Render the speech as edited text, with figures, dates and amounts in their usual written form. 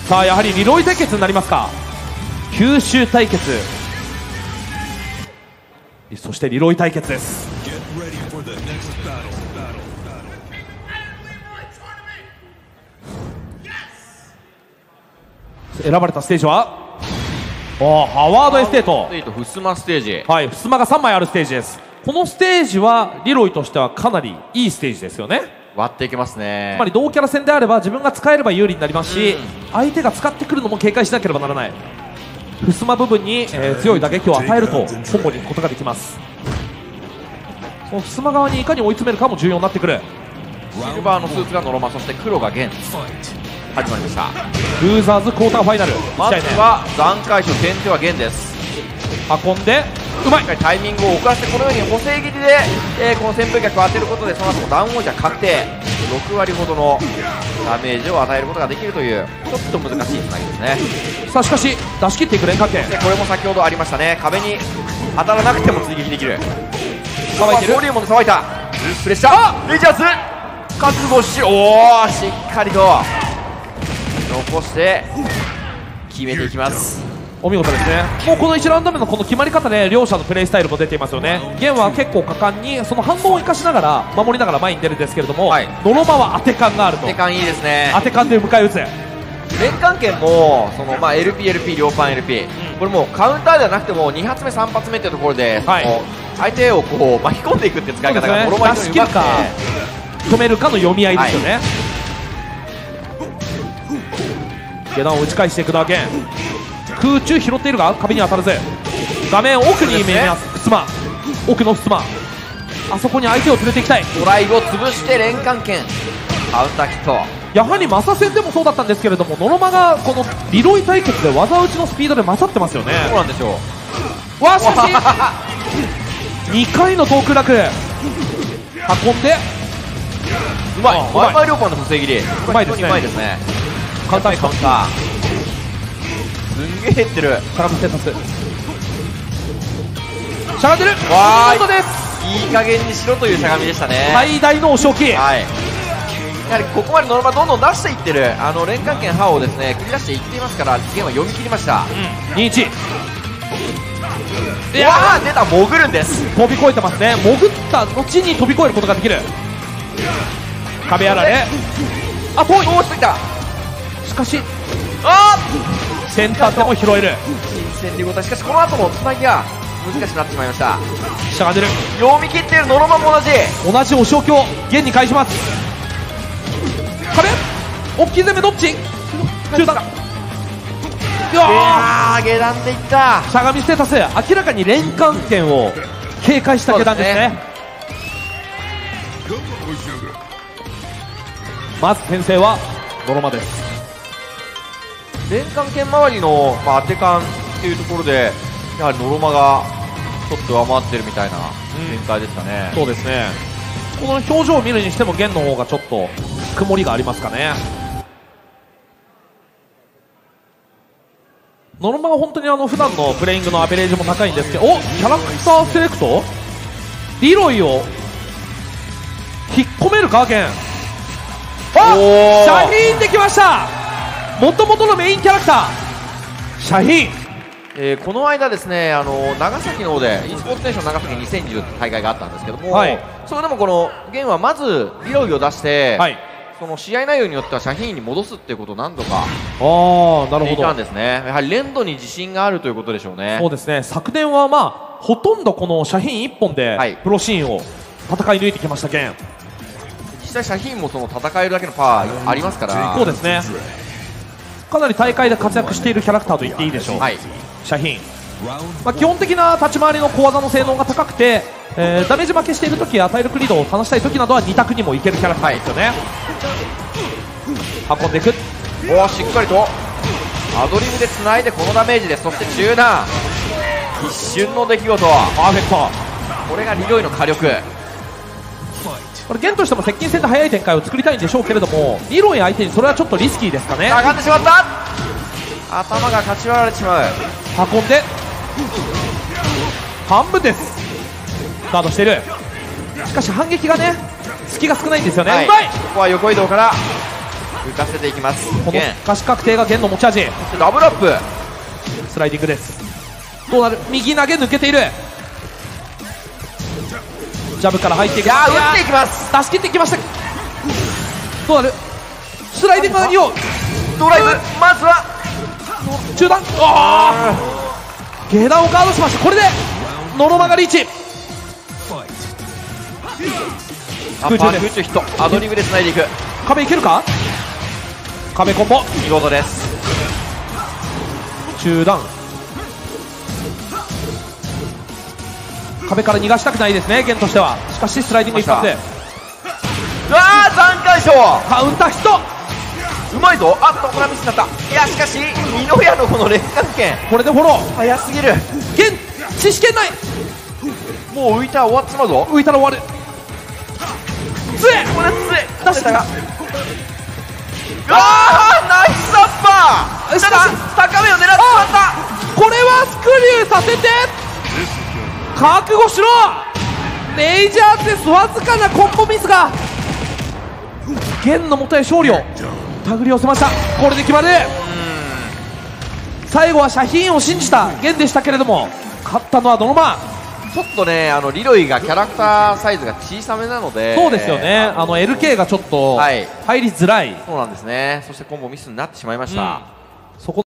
さあやはりリロイ対決になりますか。九州対決、そしてリロイ対決です。選ばれたステージはハワードエステート、 ふすまステージ。 はい、ふすまが3枚あるステージです。このステージはリロイとしてはかなりいいステージですよね。 割っていけますね。 つまり同キャラ戦であれば自分が使えれば有利になりますし、相手が使ってくるのも警戒しなければならない。ふすま部分に、強い打撃を与えるとコンボに行くことができます。そのふすま側にいかに追い詰めるかも重要になってくる。 シルバーのスーツがノロマ、そして黒が弦。始まりました。 ルーザーズクォーターファイナル、 まずは残回所、先手は弦です。 運んでうまい。 タイミングを遅らせて、このように補正切りで、この旋風脚を当てることで、その後もダウン王者確定、6割ほどのダメージを与えることができるという、ちょっと難しいつなぎですね。 さあしかし出し切っていく連関係、 でこれも先ほどありましたね、壁に当たらなくても追撃できる。 さばいてる、 ボリュームでさばいた、プレッシャー、レジャーズ覚悟し、おお、しっかりと残して決めていきます。 お見事ですね。もうこの1ラウンド目のこの決まり方で両者のプレイスタイルも出ていますよね。ゲンは結構果敢にその反応を生かしながら守りながら前に出るんですけれども、ノロマは当て感があると。 当て感いいですね。 当て感で迎え撃つ。 連関剣もその、LP、両パン LP、これもうカウンターではなくても2発目、3発目というところで、相手をこう巻き込んでいくっていう使い方がノロマにうまくて、 止めるかの読み合いですよね。下段を打ち返していくだけ。空中拾っているが壁に当たらず、画面奥に見えます。ふすま、奥のふすま、あそこに相手を連れていきたい。 ドライブを潰して連関剣カウンターキット。 やはりマサ戦でもそうだったんですけれども、ノロマがこのリロイ対決で技打ちのスピードで勝ってますよね。 そうなんでしょう。わしかし2回のトーク楽運んでうまい。前両パンの防ぎりうまいですね。 うまいですね。 カウンターカウンターすんげえ減ってる。 しゃがみステータスしゃがんでる。 わーい、 です。 いい加減にしろというしゃがみでしたね。 最大のお仕置き。 はい、やはりここまでノロマどんどん出していってる、連関剣刃をですね繰り出していっていますから、ゲームは読み切りました。 2-1。 いやー、出た、潜るんです。 飛び越えてますね。潜った後に飛び越えることができる。壁やられ、あ、遠い。 どうしてきた。 しかしあー先端でも拾える。 新戦流型、しかしこの後のつなぎが難しくなってしまいました。 しゃがんでる。 読み切っているノロマも同じお仕置きを現に返します。壁大きい攻めどっち。中段。 下段でいった。 しゃがみステータス、明らかに連関剣を警戒した下段ですね。まず先制はノロマです。 連関剣周りの、当て感っていうところで、やはりノロマがちょっと上回ってるみたいな展開ですかね。 そうですね。この表情を見るにしても弦の方がちょっと曇りがありますかね。ノルマは本当に普段のプレイングのアベレージも高いんですけど、キャラクターセレクトリロイを引っ込めるか弦。シャヒーンできました。もともとのメインキャラクターシャヒーン。 この間ですね、長崎の方で e スポーツネーション長崎2020って大会があったんですけども、それでもこのゲームはまずリロイを出して、その試合内容によってはシャヒーンに戻すっていうことを何度かしていたんですね。やはり連動に自信があるということでしょうね。 そうですね。昨年はほとんどこのシャヒーン1本でプロシーンを戦い抜いてきましたけん、 実際シャヒーンもその戦えるだけのパワーありますから。 そうですね。かなり大会で活躍しているキャラクターと言っていいでしょう、シャヒーン。基本的な立ち回りの小技の性能が高くて、ダメージ負けしているとき、与えるクリードを離したいときなどは2択にもいけるキャラクターですよね。運んでいく。 しっかりとアドリブでつないでこのダメージです。そして中段、一瞬の出来事、 パーフェクト。 これがリロイの火力。 これゲンとしても接近戦で速い展開を作りたいんでしょうけれども、リロイ相手にそれはちょっとリスキーですかね。 上がってしまった。頭がかち割られてしまう。 運んで半分です。ガードしている。しかし反撃がね、隙が少ないんですよね。うまい。 ここは横移動から打かせていきます。 この可視確定が弦の持ち味。 ダブルアップ、 スライディングです。どうなる。右投げ抜けている。ジャブから入っていく。 いやー、打っていきます。 出し切ってきました。どうなる。スライディングの2をドライブ、まずは中段。下段をガードしました。これでノロマがリーチ。 空中ヒット、アドリブでつないでいく。 壁いけるか。壁コンボ見事です。 中段、壁から逃がしたくないですね、弦としては。しかしスライディング一発で、 うわー、残解消、 カウンターヒット。 うまいぞ。あっと、これはミスになった。いや、しかし二の矢のこの連関剣、 これでフォロー。 早すぎる。 弦知識圏内。 もう浮いたら終わっちまうぞ。 浮いたら終わる。杖、 これ杖出したが、 うわー、ナイスアッパー。ただ高めを狙ってしまった。 これはスクリューさせて、覚悟しろ。レイジャーです。わずかなコンボミスが弦のもとへ勝利を手繰り寄せました。これで決まる。最後はシャヒーンを信じた弦でしたけれども、勝ったのはドノマ。 ちょっとね、リロイがキャラクターサイズが小さめなので、 そうですよね。LK がちょっと入りづらい。 そうなんですね。そしてコンボミスになってしまいました。 そこ